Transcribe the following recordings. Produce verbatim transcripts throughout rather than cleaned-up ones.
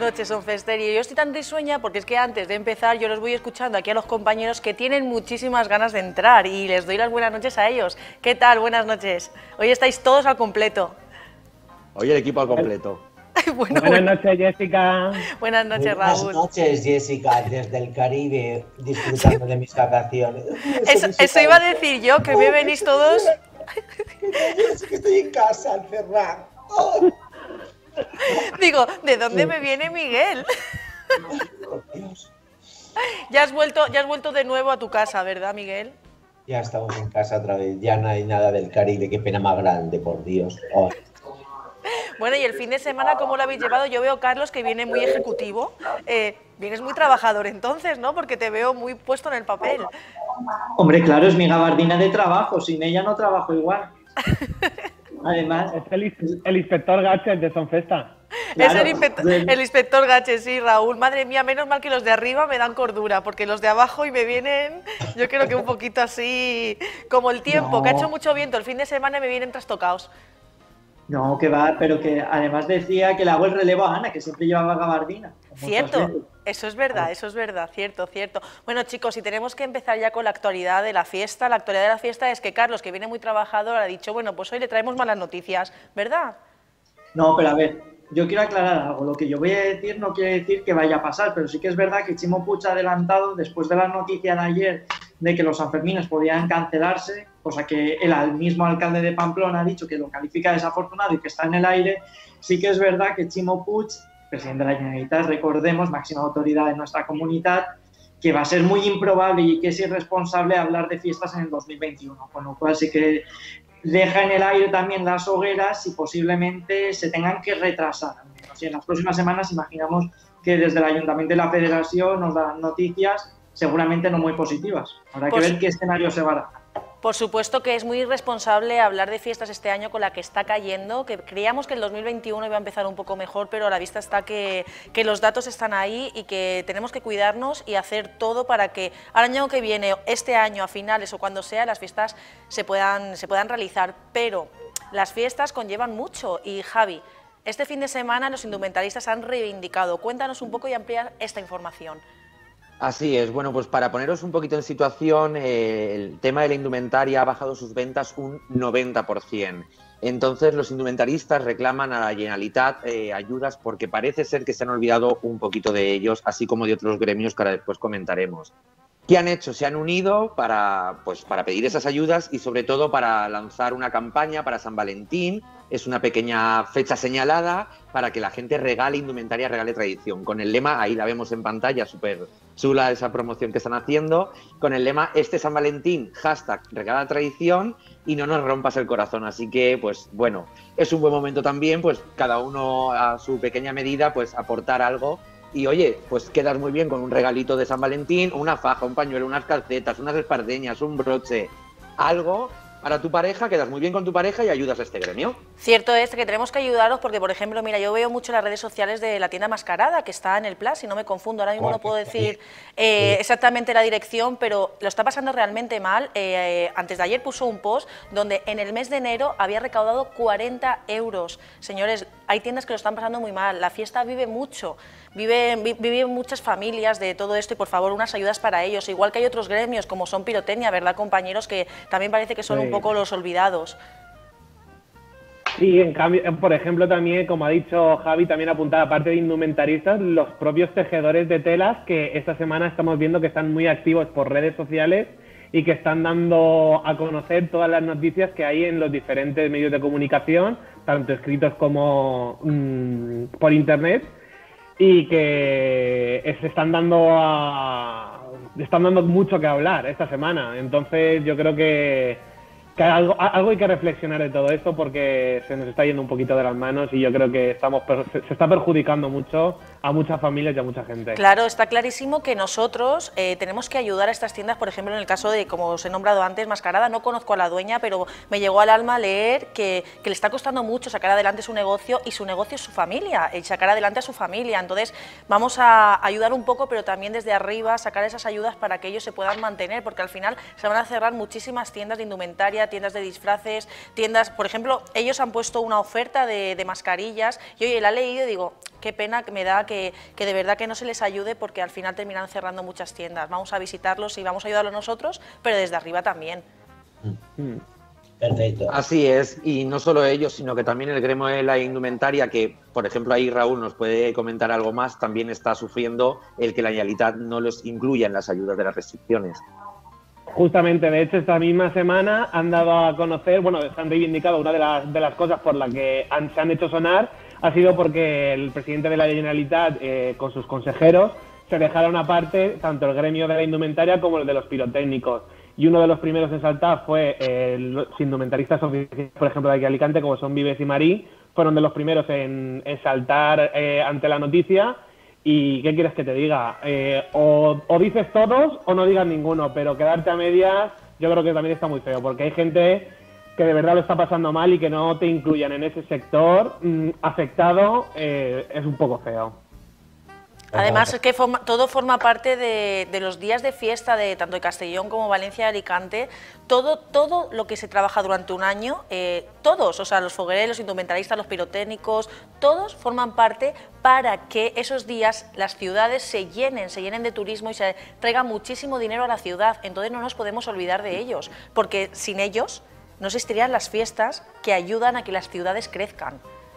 noches, Sonfesterio. Yo estoy tan risueña porque es que antes de empezar yo los voy escuchando aquí a los compañeros que tienen muchísimas ganas de entrar y les doy las buenas noches a ellos. ¿Qué tal? Buenas noches. Hoy estáis todos al completo. Hoy el equipo al completo. Bueno, buenas noches, Jessica. Buenas noches, buenas Raúl. Buenas noches, Jessica, desde el Caribe, disfrutando sí. de mis vacaciones. Eso, eso iba a decir yo, que me venís todos... Es que estoy en casa, encerrado. Oh. Digo, ¿de dónde me viene Miguel? Ay, por Dios. Ya has vuelto, ya has vuelto de nuevo a tu casa, ¿verdad, Miguel? Ya estamos en casa otra vez, ya no hay nada del Caribe, qué pena más grande, por Dios. Oh. Bueno, y el fin de semana, ¿cómo lo habéis llevado? Yo veo, Carlos, que viene muy ejecutivo. Eh, vienes muy trabajador entonces, ¿no? Porque te veo muy puesto en el papel. Hombre, claro, es mi gabardina de trabajo, sin ella no trabajo igual. Además, es el, el inspector Gadget de Sonfesta. Claro, es el inspector, el inspector Gadget, sí, Raúl. Madre mía, menos mal que los de arriba me dan cordura, porque los de abajo y me vienen, yo creo que un poquito así, como el tiempo, no. que ha hecho mucho viento el fin de semana y me vienen trastocados. No, que va, pero que además decía que le hago el relevo a Ana, que siempre llevaba gabardina. Cierto, eso es verdad, eso es verdad, cierto, cierto. Bueno, chicos, y tenemos que empezar ya con la actualidad de la fiesta. La actualidad de la fiesta es que Carlos, que viene muy trabajador, ha dicho, bueno, pues hoy le traemos malas noticias, ¿verdad? No, pero a ver, yo quiero aclarar algo. Lo que yo voy a decir no quiere decir que vaya a pasar, pero sí que es verdad que Chimo Puig ha adelantado, después de la noticia de ayer de que los Sanfermines podían cancelarse, cosa que el, el mismo alcalde de Pamplona ha dicho que lo califica desafortunado y que está en el aire. Sí que es verdad que Chimo Puig, presidente de la Generalitat, recordemos, máxima autoridad de nuestra comunidad, que va a ser muy improbable y que es irresponsable hablar de fiestas en el dos mil veintiuno, con lo cual sí que deja en el aire también las hogueras y posiblemente se tengan que retrasar. O sea, en las próximas semanas imaginamos que desde el Ayuntamiento y la Federación nos dan noticias seguramente no muy positivas. Habrá que ver qué escenario se baraja. Por supuesto que es muy irresponsable hablar de fiestas este año con la que está cayendo, que creíamos que el dos mil veintiuno iba a empezar un poco mejor, pero a la vista está que, que los datos están ahí y que tenemos que cuidarnos y hacer todo para que al año que viene, este año, a finales o cuando sea, las fiestas se puedan, se puedan realizar. Pero las fiestas conllevan mucho y, Javi, este fin de semana los indumentaristas han reivindicado. Cuéntanos un poco y ampliar esta información. Así es, bueno, pues para poneros un poquito en situación, eh, el tema de la indumentaria ha bajado sus ventas un noventa por ciento. Entonces los indumentaristas reclaman a la Generalitat eh, ayudas porque parece ser que se han olvidado un poquito de ellos, así como de otros gremios que ahora después comentaremos. ¿Qué han hecho? Se han unido para, pues, para pedir esas ayudas y sobre todo para lanzar una campaña para San Valentín. Es una pequeña fecha señalada para que la gente regale indumentaria, regale tradición. Con el lema, ahí la vemos en pantalla, súper chula esa promoción que están haciendo, con el lema este San Valentín, hashtag regala tradición y no nos rompas el corazón. Así que, pues bueno, es un buen momento también, pues cada uno a su pequeña medida, pues aportar algo. Y oye, pues quedas muy bien con un regalito de San Valentín, una faja, un pañuelo, unas calcetas, unas espardeñas, un broche, algo para tu pareja, quedas muy bien con tu pareja y ayudas a este gremio. Cierto es que tenemos que ayudaros porque, por ejemplo, mira, yo veo mucho las redes sociales de la tienda Mascarada, que está en el Plus, si no me confundo, ahora mismo no puedo decir eh, exactamente la dirección, pero lo está pasando realmente mal. Eh, antes de ayer puso un post donde en el mes de enero había recaudado cuarenta euros. Señores, hay tiendas que lo están pasando muy mal, la fiesta vive mucho. Viven, viven muchas familias de todo esto y por favor unas ayudas para ellos, igual que hay otros gremios como son Pirotecnia, ¿verdad, compañeros? Que también parece que son sí. un poco los olvidados. Sí, en cambio, por ejemplo también, como ha dicho Javi, también apuntada, aparte de indumentaristas, los propios tejedores de telas que esta semana estamos viendo que están muy activos por redes sociales y que están dando a conocer todas las noticias que hay en los diferentes medios de comunicación, tanto escritos como mmm, por internet, y que se están dando a, están dando mucho que hablar esta semana. Entonces yo creo que, que algo, algo hay que reflexionar de todo esto porque se nos está yendo un poquito de las manos y yo creo que estamos se está perjudicando mucho a muchas familias y a mucha gente. Claro, está clarísimo que nosotros eh, tenemos que ayudar a estas tiendas, por ejemplo, en el caso de, como os he nombrado antes, Mascarada, no conozco a la dueña, pero me llegó al alma leer que, que le está costando mucho sacar adelante su negocio y su negocio es su familia, el sacar adelante a su familia. Entonces, vamos a ayudar un poco, pero también desde arriba sacar esas ayudas para que ellos se puedan mantener, porque al final se van a cerrar muchísimas tiendas de indumentaria, tiendas de disfraces, tiendas, por ejemplo, ellos han puesto una oferta de, de mascarillas y oye, la he leído y digo, qué pena que me da que que, que de verdad que no se les ayude porque al final terminan cerrando muchas tiendas. Vamos a visitarlos y vamos a ayudarlos nosotros, pero desde arriba también. Mm. Perfecto. Así es, y no solo ellos, sino que también el gremio de la indumentaria, que por ejemplo ahí Raúl nos puede comentar algo más, también está sufriendo el que la Generalitat no los incluya en las ayudas de las restricciones. Justamente, de hecho, esta misma semana han dado a conocer, bueno, se han reivindicado una de las, de las cosas por las que han, se han hecho sonar, ha sido porque el presidente de la Generalitat, eh, con sus consejeros, se dejaron aparte tanto el gremio de la indumentaria como el de los pirotécnicos. Y uno de los primeros en saltar fue eh, los indumentaristas oficiales, por ejemplo, de aquí Alicante, como son Vives y Marí, fueron de los primeros en, en saltar eh, ante la noticia. ¿Y qué quieres que te diga? Eh, o, o dices todos o no digas ninguno, pero quedarte a medias yo creo que también está muy feo, porque hay gente que de verdad lo está pasando mal y que no te incluyan en ese sector mmm, afectado, eh, es un poco feo. Además, es que forma, todo forma parte de, de los días de fiesta de tanto de Castellón como Valencia y Alicante. Todo, todo lo que se trabaja durante un año, eh, todos, o sea, los foguereros, los indumentaristas, los pirotécnicos, todos forman parte para que esos días las ciudades se llenen, se llenen de turismo y se traiga muchísimo dinero a la ciudad. Entonces no nos podemos olvidar de ellos, porque sin ellos no existirían las fiestas que ayudan a que las ciudades crezcan.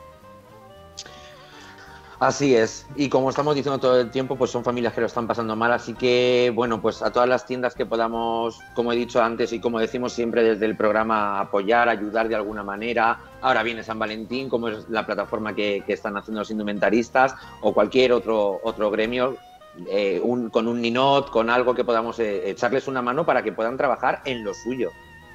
Así es, y como estamos diciendo todo el tiempo, pues son familias que lo están pasando mal, así que, bueno, pues a todas las tiendas que podamos, como he dicho antes y como decimos siempre desde el programa, apoyar, ayudar de alguna manera. Ahora viene San Valentín, como es la plataforma que, que están haciendo los indumentaristas, o cualquier otro, otro gremio, eh, un, con un ninot, con algo que podamos eh, echarles una mano para que puedan trabajar en lo suyo.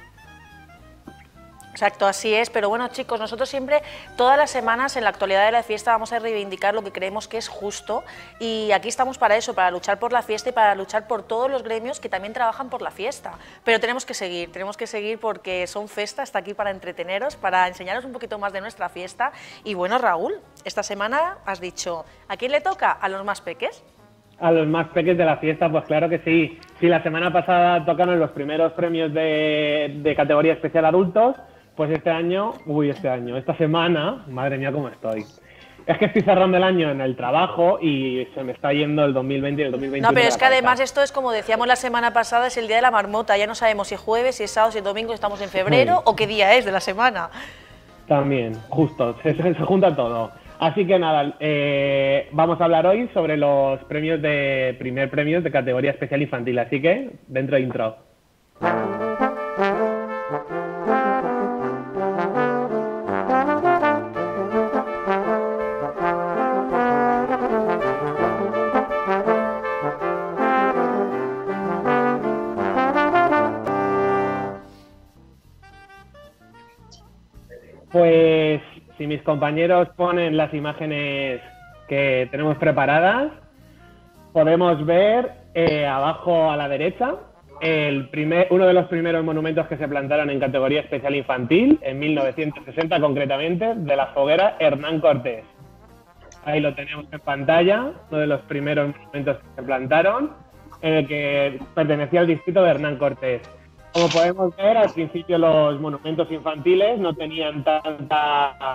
Exacto, así es, pero bueno chicos, nosotros siempre, todas las semanas en la actualidad de la fiesta vamos a reivindicar lo que creemos que es justo y aquí estamos para eso, para luchar por la fiesta y para luchar por todos los gremios que también trabajan por la fiesta, pero tenemos que seguir, tenemos que seguir porque Son Festa está aquí para entreteneros, para enseñaros un poquito más de nuestra fiesta y bueno Raúl, esta semana has dicho, ¿a quién le toca? ¿A los más peques? A los más peques de la fiesta, pues claro que sí. Sí, la semana pasada tocaron los primeros premios de, de categoría especial adultos. Pues este año, uy, este año, esta semana, madre mía cómo estoy. Es que estoy cerrando el año en el trabajo y se me está yendo el dos mil veinte y el dos mil veintiuno. No, pero es que además esto es como decíamos la semana pasada, es el día de la marmota, ya no sabemos si es jueves, si es sábado, si es domingo, si estamos en febrero sí. o qué día es de la semana. También, justo, se, se, se junta todo. Así que nada, eh, vamos a hablar hoy sobre los premios de primer premios de categoría especial infantil, así que dentro de intro. Pues si mis compañeros ponen las imágenes que tenemos preparadas, podemos ver eh, abajo a la derecha el primer, uno de los primeros monumentos que se plantaron en categoría especial infantil, en mil novecientos sesenta concretamente, de la foguera Hernán Cortés. Ahí lo tenemos en pantalla, uno de los primeros monumentos que se plantaron, en el que pertenecía al distrito de Hernán Cortés. Como podemos ver, al principio los monumentos infantiles no tenían tanta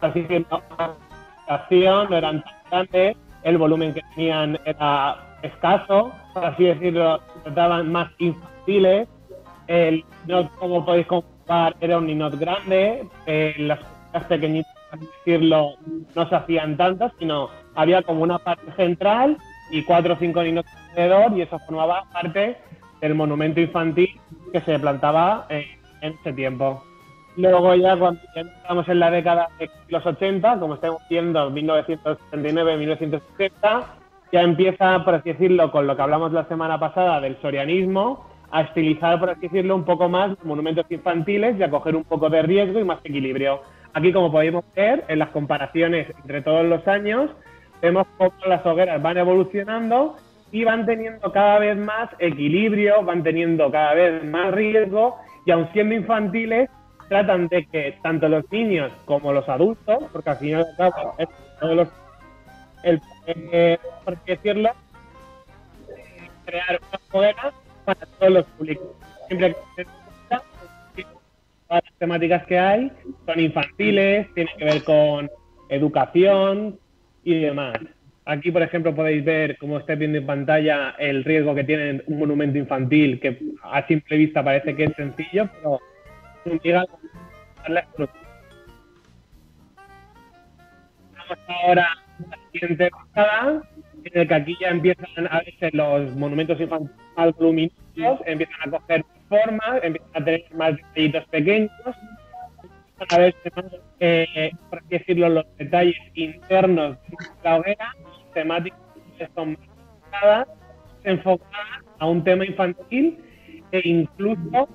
acción, no eran tan grandes, el volumen que tenían era escaso, por así decirlo, se trataban más infantiles. El ninot, como podéis comprobar, era un ninot grande, eh, las cosas pequeñitas, por así decirlo, no se hacían tantas, sino había como una parte central y cuatro o cinco ninots alrededor y eso formaba parte del monumento infantil que se plantaba eh, en ese tiempo. Luego ya cuando ya estamos en la década de los ochenta, como estamos viendo, mil novecientos setenta y nueve a mil novecientos setenta, ya empieza, por así decirlo, con lo que hablamos la semana pasada del sorianismo, a estilizar, por así decirlo, un poco más los monumentos infantiles y a coger un poco de riesgo y más equilibrio. Aquí, como podemos ver, en las comparaciones entre todos los años, vemos cómo las hogueras van evolucionando y van teniendo cada vez más equilibrio, van teniendo cada vez más riesgo y aun siendo infantiles tratan de que tanto los niños como los adultos, porque al final y al cabo es todos los, el, eh, por así decirlo, crear una hoguera para todos los públicos. Siempre que todas las temáticas que hay son infantiles, tienen que ver con educación y demás. Aquí, por ejemplo, podéis ver, como estáis viendo en pantalla, el riesgo que tiene un monumento infantil, que a simple vista parece que es sencillo, pero llega a darle solución. Vamos ahora a la siguiente pasada, en el que aquí ya empiezan a verse los monumentos infantiles más voluminosos, empiezan a coger formas, empiezan a tener más detallitos pequeños, empiezan a verse más, eh, por así decirlo, los detalles internos de la hoguera, temáticas que son más enfocadas, enfocadas a un tema infantil e incluso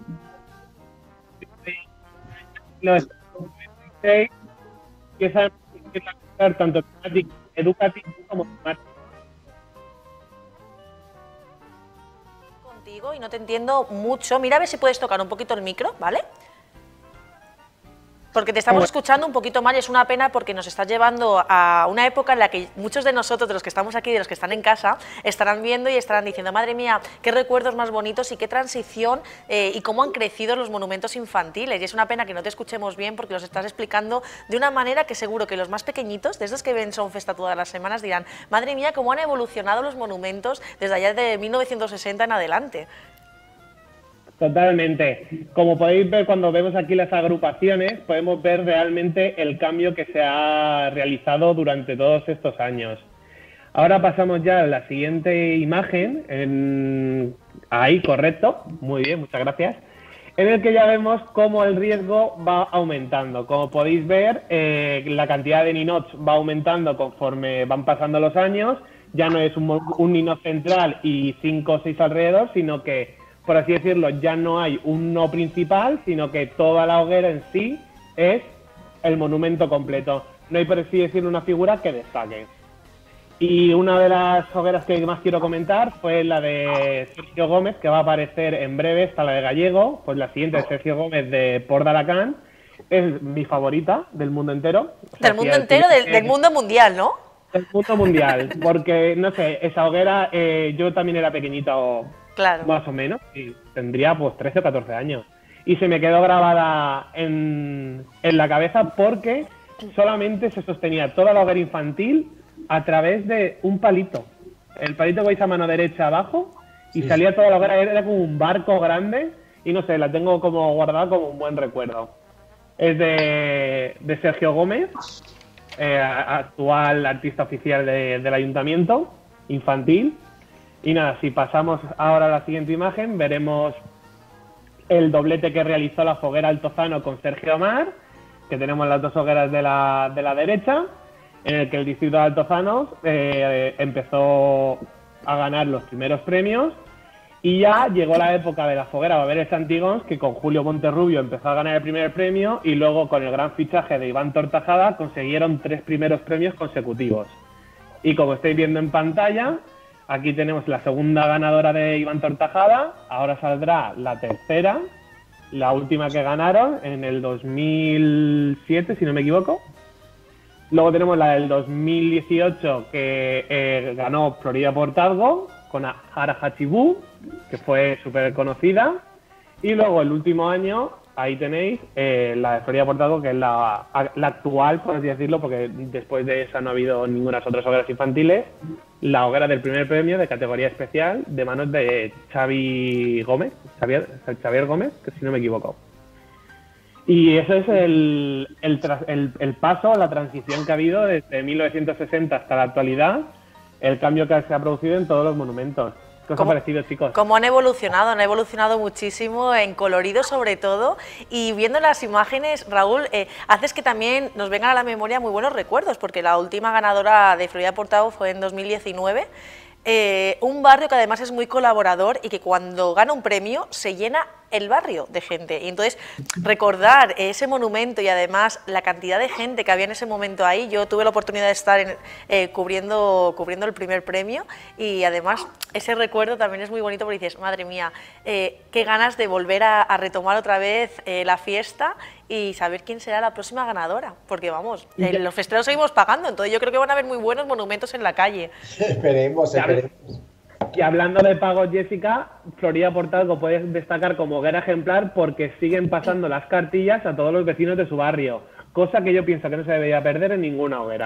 los empiezan a ser tanto temáticas educativas como temáticas. Contigo y no te entiendo mucho. Mira a ver si puedes tocar un poquito el micro, ¿vale? Porque te estamos escuchando un poquito mal y es una pena porque nos estás llevando a una época en la que muchos de nosotros, de los que estamos aquí, de los que están en casa, estarán viendo y estarán diciendo, madre mía, qué recuerdos más bonitos y qué transición eh, y cómo han crecido los monumentos infantiles. Y es una pena que no te escuchemos bien porque los estás explicando de una manera que seguro que los más pequeñitos, de esos que ven Sonfesta todas las semanas, dirán, madre mía, cómo han evolucionado los monumentos desde allá de mil novecientos sesenta en adelante. Totalmente. Como podéis ver cuando vemos aquí las agrupaciones, podemos ver realmente el cambio que se ha realizado durante todos estos años. Ahora pasamos ya a la siguiente imagen. En... Ahí, correcto. Muy bien, muchas gracias. En el que ya vemos cómo el riesgo va aumentando. Como podéis ver, eh, la cantidad de ninots va aumentando conforme van pasando los años. Ya no es un, un ninot central y cinco o seis alrededor, sino que, por así decirlo, ya no hay un no principal, sino que toda la hoguera en sí es el monumento completo. No hay, por así decirlo, una figura que destaque. Y una de las hogueras que más quiero comentar fue la de Sergio Gómez, que va a aparecer en breve, está la de Gallego, pues la siguiente de Sergio Gómez de Port d'Alacant, es mi favorita del mundo entero. Del mundo entero, del, del mundo mundial, ¿no? Del mundo mundial, porque, no sé, esa hoguera, eh, yo también era pequeñita o... Claro. Más o menos, y tendría pues trece o catorce años. Y se me quedó grabada en, en la cabeza porque solamente se sostenía toda la hoguera infantil a través de un palito. El palito que veis a mano derecha abajo y sí, salía toda la hoguera, era como un barco grande y no sé, la tengo como guardada como un buen recuerdo. Es de, de Sergio Gómez, eh, actual artista oficial de, del ayuntamiento infantil. Y nada, si pasamos ahora a la siguiente imagen, veremos el doblete que realizó la Foguera Altozano con Sergio Mar, que tenemos las dos hogueras de la, de la derecha, en el que el distrito de Altozano eh, empezó a ganar los primeros premios y ya llegó la época de la Foguera Baberes Santigons, que con Julio Monterrubio empezó a ganar el primer premio y luego con el gran fichaje de Iván Tortajada consiguieron tres primeros premios consecutivos. Y como estáis viendo en pantalla, aquí tenemos la segunda ganadora de Iván Tortajada, ahora saldrá la tercera, la última que ganaron en el dos mil siete, si no me equivoco. Luego tenemos la del dos mil dieciocho que eh, ganó Florida Portazgo con Hara Hachibú, que fue súper conocida. Y luego el último año, ahí tenéis eh, la de Florida Portazgo, que es la, la actual, por así decirlo, porque después de esa no ha habido ninguna otras hogueras infantiles. La hoguera del primer premio de categoría especial de manos de Xavi Gómez, Xavier, Xavier Gómez, que si no me equivoco. Y eso es el, el, el, el paso, la transición que ha habido desde mil novecientos sesenta hasta la actualidad, el cambio que se ha producido en todos los monumentos. ¿Qué os ha parecido, chicos? Cómo han evolucionado, han evolucionado muchísimo, en colorido sobre todo, y viendo las imágenes, Raúl, eh, haces que también nos vengan a la memoria muy buenos recuerdos, porque la última ganadora de Florida Portazgo fue en dos mil diecinueve, eh, un barrio que además es muy colaborador y que cuando gana un premio se llena el barrio de gente, y entonces recordar ese monumento y además la cantidad de gente que había en ese momento ahí. Yo tuve la oportunidad de estar en, eh, cubriendo, cubriendo el primer premio y además ese recuerdo también es muy bonito porque dices, madre mía, eh, qué ganas de volver a, a retomar otra vez eh, la fiesta y saber quién será la próxima ganadora, porque vamos, eh, los festeros seguimos pagando, entonces yo creo que van a haber muy buenos monumentos en la calle. Esperemos, esperemos. Y hablando de pagos, Jessica, Florida Portazgo puede destacar como hoguera ejemplar porque siguen pasando las cartillas a todos los vecinos de su barrio, cosa que yo pienso que no se debería perder en ninguna hoguera.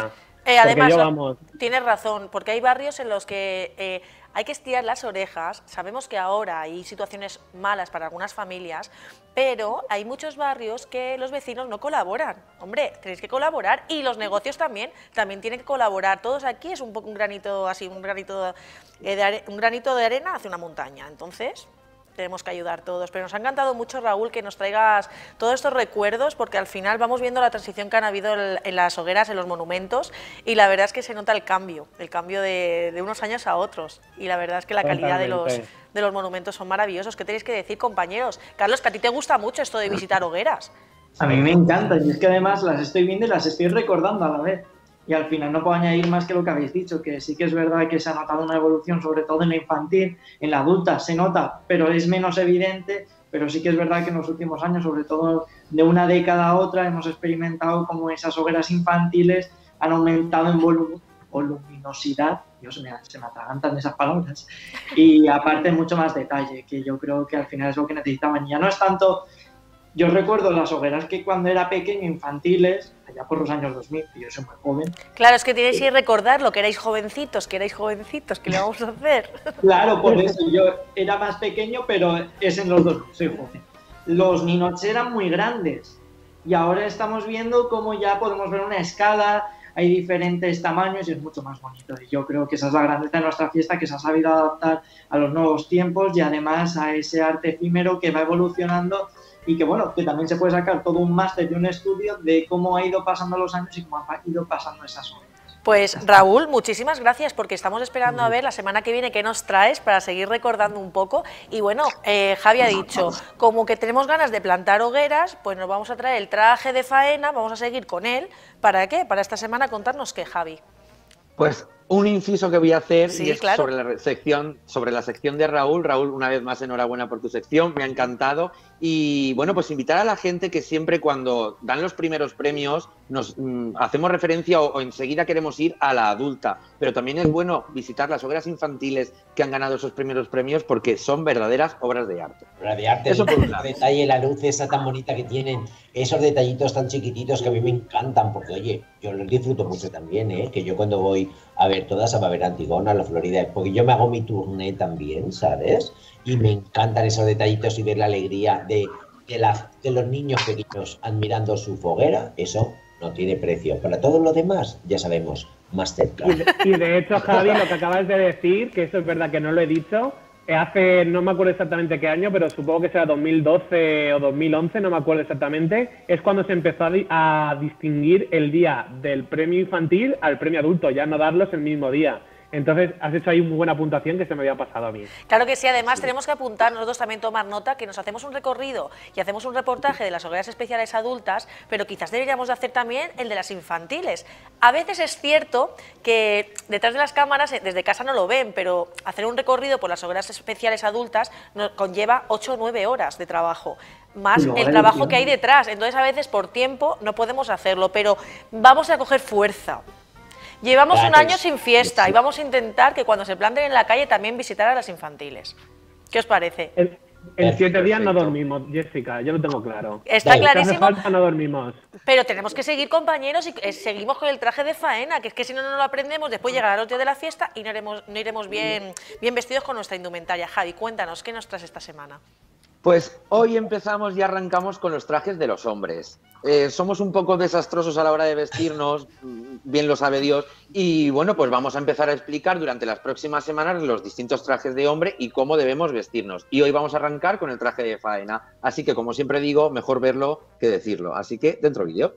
Eh, además, yo, lo- vamos, tienes razón, porque hay barrios en los que eh, hay que estirar las orejas. Sabemos que ahora hay situaciones malas para algunas familias, pero hay muchos barrios que los vecinos no colaboran. Hombre, tenéis que colaborar y los negocios también, también tienen que colaborar. Todos aquí es un poco un granito así, un granito, eh, de are- un granito de arena hace una montaña. Entonces, tenemos que ayudar todos, pero nos ha encantado mucho, Raúl, que nos traigas todos estos recuerdos, porque al final vamos viendo la transición que han habido en, en las hogueras, en los monumentos, y la verdad es que se nota el cambio, el cambio de, de unos años a otros, y la verdad es que la calidad de los, Totalmente. de los monumentos son maravillosos. ¿Qué tenéis que decir, compañeros? Carlos, que a ti te gusta mucho esto de visitar hogueras. A mí me encanta, y es que además las estoy viendo y las estoy recordando a la vez. Y al final no puedo añadir más que lo que habéis dicho, que sí que es verdad que se ha notado una evolución, sobre todo en la infantil, en la adulta se nota, pero es menos evidente, pero sí que es verdad que en los últimos años, sobre todo de una década a otra, hemos experimentado como esas hogueras infantiles han aumentado en volumen o luminosidad, Dios, me, se me atragantan esas palabras, y aparte mucho más detalle, que yo creo que al final es lo que necesitaban. Ya no es tanto... Yo recuerdo las hogueras que cuando era pequeño, infantiles, allá por los años dos mil, que yo soy muy joven. Claro, es que tenéis que recordarlo, que erais jovencitos, que erais jovencitos, ¿qué le vamos a hacer? Claro, por eso yo era más pequeño, pero es en los dos, soy joven. Los ninots eran muy grandes y ahora estamos viendo cómo ya podemos ver una escala, hay diferentes tamaños y es mucho más bonito. Y yo creo que esa es la grandeza de nuestra fiesta, que se ha sabido adaptar a los nuevos tiempos y además a ese arte efímero que va evolucionando. Y que bueno, que también se puede sacar todo un máster y un estudio de cómo ha ido pasando los años y cómo ha ido pasando esas horas. Pues Raúl, muchísimas gracias, porque estamos esperando a ver la semana que viene qué nos traes para seguir recordando un poco. Y bueno, eh, Javi ha dicho, como que tenemos ganas de plantar hogueras, pues nos vamos a traer el traje de faena, vamos a seguir con él. ¿Para qué? Para esta semana contarnos qué, Javi. Pues un inciso que voy a hacer Sí, y es claro. sobre la sección, sobre la sección de Raúl. Raúl, una vez más, enhorabuena por tu sección, me ha encantado. Y bueno, pues invitar a la gente que siempre cuando dan los primeros premios nos mm, hacemos referencia o, o enseguida queremos ir a la adulta. Pero también es bueno visitar las hogueras infantiles que han ganado esos primeros premios porque son verdaderas obras de arte. Obra de arte, Eso el, por un el lado. detalle, la luz esa tan bonita que tienen, esos detallitos tan chiquititos que a mí me encantan, porque oye, yo los disfruto mucho también, ¿eh? Que yo cuando voy a ver todas, a ver Antigona, la Florida, porque yo me hago mi tourné también, ¿sabes? Y me encantan esos detallitos y ver la alegría de, de, la, de los niños pequeños admirando su foguera, eso no tiene precio. Para todo lo demás, ya sabemos, más cerca. Y de, y de hecho, Javi, lo que acabas de decir, que eso es verdad que no lo he dicho, hace, no me acuerdo exactamente qué año, pero supongo que será dos mil doce o dos mil once, no me acuerdo exactamente, es cuando se empezó a, di a distinguir el día del premio infantil al premio adulto, ya no darlos el mismo día. Entonces, has hecho ahí muy buena puntuación que se me había pasado a mí. Claro que sí, además tenemos que apuntar, nosotros también tomar nota, que nos hacemos un recorrido y hacemos un reportaje de las hogueras especiales adultas, pero quizás deberíamos de hacer también el de las infantiles. A veces es cierto que detrás de las cámaras, desde casa no lo ven, pero hacer un recorrido por las hogueras especiales adultas nos conlleva ocho o nueve horas de trabajo, más No, el eh, trabajo tío. que hay detrás. Entonces a veces por tiempo no podemos hacerlo, pero vamos a coger fuerza. Llevamos un Claro, año es- sin fiesta sí. y vamos a intentar que cuando se planten en la calle también visitar a las infantiles. ¿Qué os parece? En, en siete días no Perfecto. dormimos, Jessica, yo lo tengo claro. Está Dale. Si hace clarísimo, falta, no dormimos. pero tenemos que seguir, compañeros, y eh, seguimos con el traje de faena, que es que si no, no lo aprendemos, después llegará los días de la fiesta y no iremos, no iremos bien, bien vestidos con nuestra indumentaria. Javi, cuéntanos, ¿qué nos traes esta semana? Pues hoy empezamos y arrancamos con los trajes de los hombres. Eh, somos un poco desastrosos a la hora de vestirnos, bien lo sabe Dios, y bueno, pues vamos a empezar a explicar durante las próximas semanas los distintos trajes de hombre y cómo debemos vestirnos. Y hoy vamos a arrancar con el traje de faena, así que como siempre digo, mejor verlo que decirlo. Así que dentro vídeo.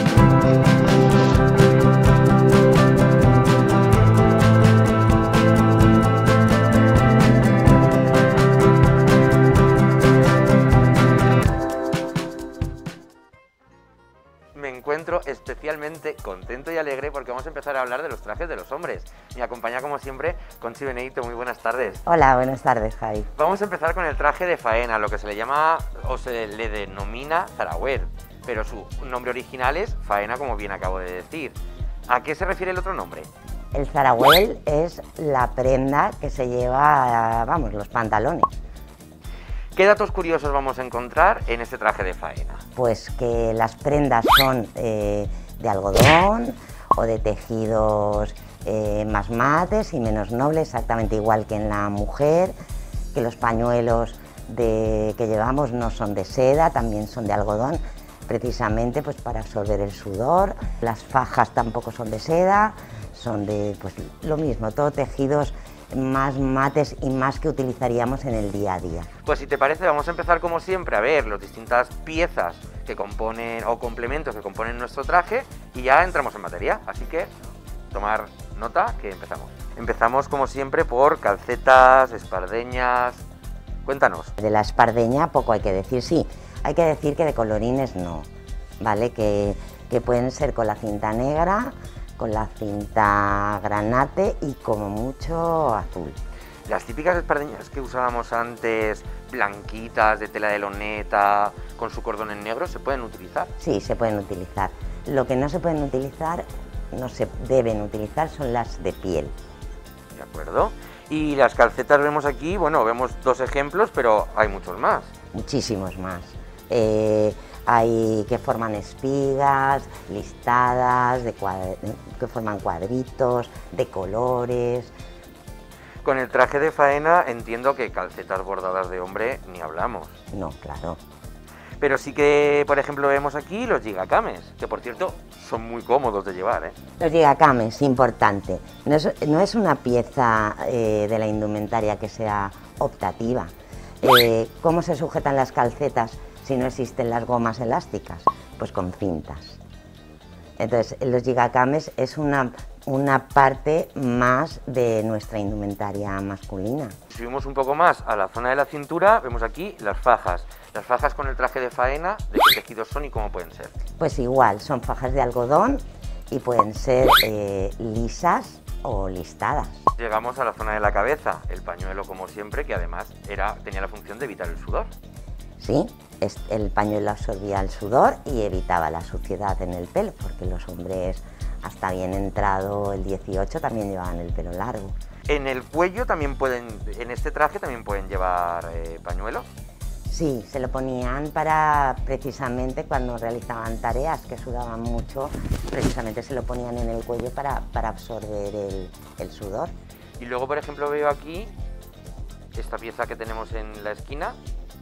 Me encuentro especialmente contento y alegre porque vamos a empezar a hablar de los trajes de los hombres. Me acompaña como siempre Conchi Benedito, muy buenas tardes. Hola, buenas tardes, Javi. Vamos a empezar con el traje de faena, lo que se le llama o se le denomina zarahuer, pero su nombre original es faena, como bien acabo de decir. ¿A qué se refiere el otro nombre? El zarahuel es la prenda que se lleva, vamos, los pantalones. ¿Qué datos curiosos vamos a encontrar en este traje de faena? Pues que las prendas son eh, de algodón o de tejidos eh, más mates y menos nobles, exactamente igual que en la mujer, que los pañuelos de, que llevamos no son de seda, también son de algodón, precisamente pues para absorber el sudor. Las fajas tampoco son de seda, son de pues lo mismo, todo tejidos más mates y más que utilizaríamos en el día a día. Pues si te parece, vamos a empezar como siempre a ver las distintas piezas que componen o complementos que componen nuestro traje y ya entramos en materia, así que tomar nota que empezamos. Empezamos como siempre por calcetas, espardeñas. Cuéntanos. De la espardeña poco hay que decir, sí, hay que decir que de colorines no, ¿vale? Que, que pueden ser con la cinta negra, con la cinta granate y como mucho azul. Las típicas espardeñas que usábamos antes, blanquitas, de tela de loneta, con su cordón en negro, ¿se pueden utilizar? Sí, se pueden utilizar. Lo que no se pueden utilizar, no se deben utilizar, son las de piel. De acuerdo. Y las calcetas vemos aquí, bueno, vemos dos ejemplos, pero hay muchos más. Muchísimos más. Eh, hay que forman espigas, listadas, de que forman cuadritos, de colores. Con el traje de faena entiendo que calcetas bordadas de hombre ni hablamos. No, claro. Pero sí que, por ejemplo, vemos aquí los gigakames, que por cierto son muy cómodos de llevar, ¿eh? Los gigakames, importante. No es, no es una pieza eh, de la indumentaria que sea optativa. Eh, ¿Cómo se sujetan las calcetas si no existen las gomas elásticas? Pues con cintas. Entonces, los gigakames es una, una parte más de nuestra indumentaria masculina. Si subimos un poco más a la zona de la cintura, vemos aquí las fajas. Las fajas con el traje de faena, ¿de qué tejidos son y cómo pueden ser? Pues igual, son fajas de algodón y pueden ser eh, lisas o listadas. Llegamos a la zona de la cabeza, el pañuelo como siempre, que además era, tenía la función de evitar el sudor. Sí, es, el pañuelo absorbía el sudor y evitaba la suciedad en el pelo, porque los hombres hasta bien entrado el dieciocho también llevaban el pelo largo. En el cuello también pueden, en este traje también pueden llevar eh, pañuelos. Sí, se lo ponían para precisamente cuando realizaban tareas que sudaban mucho, precisamente se lo ponían en el cuello para, para absorber el, el sudor. Y luego, por ejemplo, veo aquí esta pieza que tenemos en la esquina.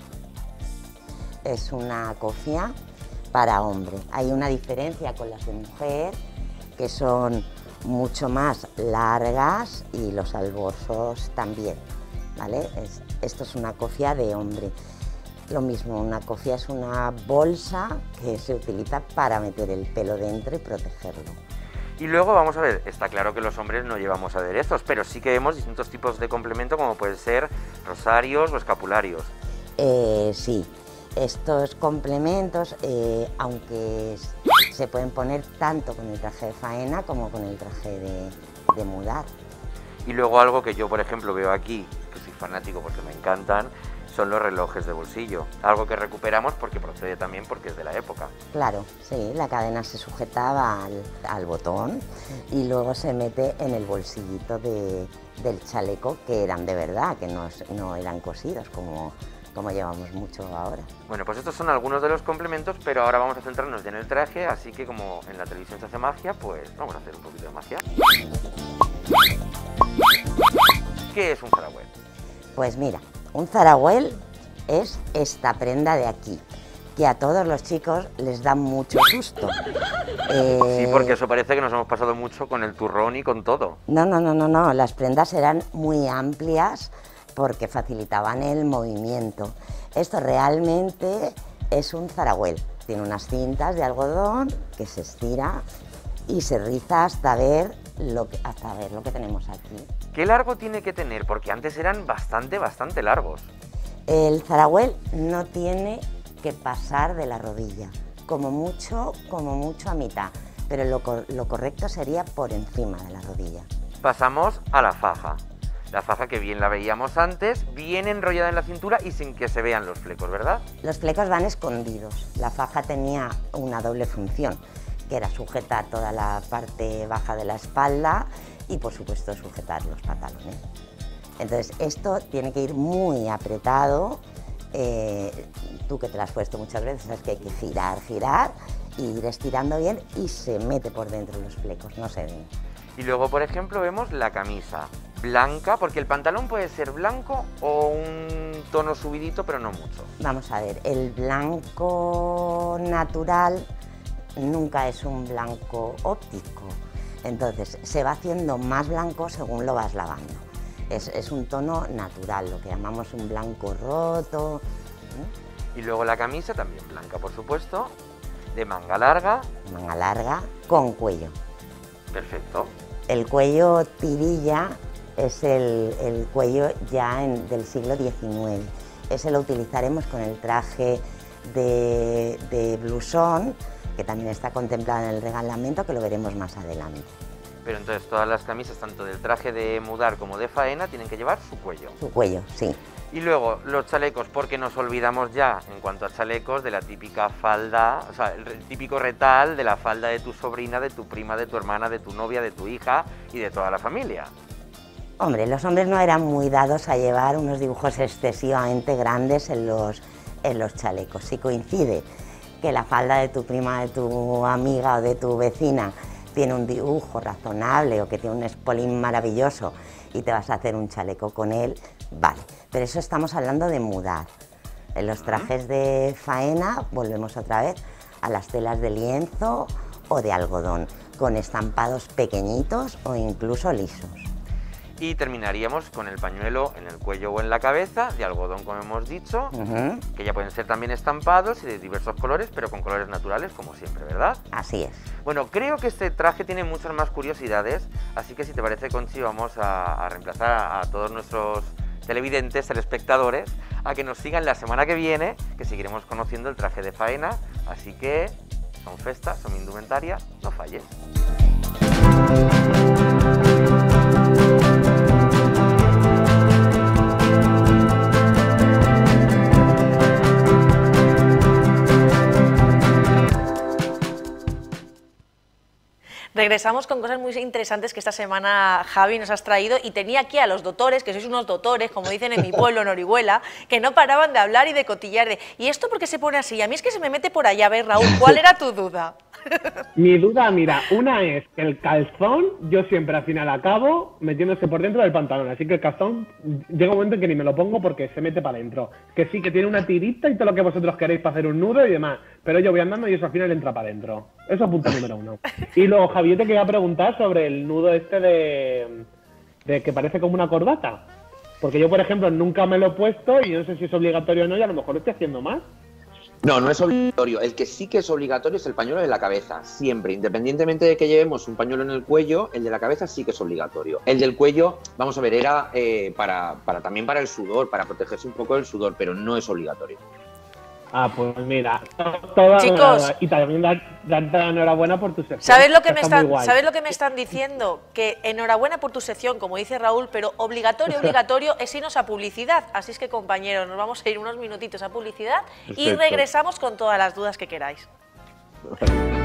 Es una cofia para hombre. Hay una diferencia con las de mujer, que son mucho más largas y los alborsos también, ¿vale? Es, esto es una cofia de hombre. Lo mismo, una cofia es una bolsa que se utiliza para meter el pelo dentro y protegerlo. Y luego vamos a ver, está claro que los hombres no llevamos aderezos, pero sí que vemos distintos tipos de complemento como pueden ser rosarios o escapularios. Eh, sí, estos complementos, eh, aunque se pueden poner tanto con el traje de faena como con el traje de, de mudar. Y luego algo que yo, por ejemplo, veo aquí, que soy fanático porque me encantan, son los relojes de bolsillo, algo que recuperamos porque procede también porque es de la época. Claro, sí, la cadena se sujetaba al, al botón y luego se mete en el bolsillito de, del chaleco, que eran de verdad, que no, no eran cosidos como, como llevamos mucho ahora. Bueno, pues estos son algunos de los complementos, pero ahora vamos a centrarnos ya en el traje, así que como en la televisión se hace magia, pues vamos a hacer un poquito de magia. ¿Qué es un zarahuel? Pues mira, un zarahuel es esta prenda de aquí, que a todos los chicos les da mucho susto. Eh... Sí, porque eso parece que nos hemos pasado mucho con el turrón y con todo. No, no, no, no, no, las prendas eran muy amplias porque facilitaban el movimiento. Esto realmente es un zarahuel, tiene unas cintas de algodón que se estira y se riza hasta ver lo que, hasta ver lo que tenemos aquí. ¿Qué largo tiene que tener? Porque antes eran bastante, bastante largos. El zarahuel no tiene que pasar de la rodilla, como mucho, como mucho a mitad, pero lo, lo correcto sería por encima de la rodilla. Pasamos a la faja. La faja que bien la veíamos antes, bien enrollada en la cintura y sin que se vean los flecos, ¿verdad? Los flecos van escondidos. La faja tenía una doble función, que era sujetar toda la parte baja de la espalda y, por supuesto, sujetar los pantalones. Entonces, esto tiene que ir muy apretado. Eh, tú que te lo has puesto muchas veces, sabes que hay que girar, girar y ir estirando bien y se mete por dentro los flecos, no se ven. Y luego, por ejemplo, vemos la camisa blanca, porque el pantalón puede ser blanco o un tono subidito, pero no mucho. Vamos a ver, el blanco natural nunca es un blanco óptico, entonces se va haciendo más blanco según lo vas lavando. Es, es un tono natural, lo que llamamos un blanco roto. ¿eh? Y luego la camisa también blanca, por supuesto, de manga larga. Manga larga con cuello. Perfecto. El cuello tirilla es el, el cuello ya en, del siglo diecinueve. Ese lo utilizaremos con el traje de, de blusón, que también está contemplado en el regalamiento, que lo veremos más adelante. Pero entonces todas las camisas, tanto del traje de mudar como de faena, tienen que llevar su cuello. Su cuello, sí. Y luego los chalecos, porque nos olvidamos ya, en cuanto a chalecos, de la típica falda, o sea, el típico retal de la falda de tu sobrina, de tu prima, de tu hermana, de tu novia, de tu hija y de toda la familia. Hombre, los hombres no eran muy dados a llevar unos dibujos excesivamente grandes en los, en los chalecos. Si coincide que la falda de tu prima, de tu amiga o de tu vecina tiene un dibujo razonable o que tiene un espolín maravilloso y te vas a hacer un chaleco con él, vale. Pero eso estamos hablando de mudar. En los trajes de faena volvemos otra vez a las telas de lienzo o de algodón, con estampados pequeñitos o incluso lisos. Y terminaríamos con el pañuelo en el cuello o en la cabeza, de algodón, como hemos dicho, uh-huh. que ya pueden ser también estampados y de diversos colores, pero con colores naturales, como siempre, ¿verdad? Así es. Bueno, creo que este traje tiene muchas más curiosidades, así que si te parece, Conchi, vamos a, a reemplazar a, a todos nuestros televidentes, telespectadores, a que nos sigan la semana que viene, que seguiremos conociendo el traje de faena, así que son festas, son indumentaria, no falles. Regresamos con cosas muy interesantes que esta semana Javi nos has traído, y tenía aquí a los doctores, que sois unos doctores, como dicen en mi pueblo, en Orihuela, que no paraban de hablar y de cotillar de ¿y esto por qué se pone así? Y a mí es que se me mete por allá. A ver, Raúl, ¿cuál era tu duda? Mi duda, mira, una es que el calzón, yo siempre al final acabo metiéndose por dentro del pantalón, así que el calzón llega un momento en que ni me lo pongo porque se mete para adentro. Que sí, que tiene una tirita y todo lo que vosotros queréis para hacer un nudo y demás, pero yo voy andando y eso al final entra para adentro. Eso es punto número uno. Y luego, Javier, te quería preguntar sobre el nudo este de, de que parece como una corbata. Porque yo, por ejemplo, nunca me lo he puesto y no sé si es obligatorio o no, y a lo mejor lo estoy haciendo más. No, no es obligatorio. El que sí que es obligatorio es el pañuelo de la cabeza, siempre. Independientemente de que llevemos un pañuelo en el cuello, el de la cabeza sí que es obligatorio. El del cuello, vamos a ver, era eh, para, para también para el sudor, para protegerse un poco del sudor, pero no es obligatorio. Ah, pues mira, toda Chicos, y también darte la enhorabuena por tu sección. ¿Sabes lo que me están, ¿sabes lo que me están diciendo? Que enhorabuena por tu sección, como dice Raúl, pero obligatorio, obligatorio es irnos a publicidad. Así es que, compañeros, nos vamos a ir unos minutitos a publicidad. Perfecto. Y regresamos con todas las dudas que queráis.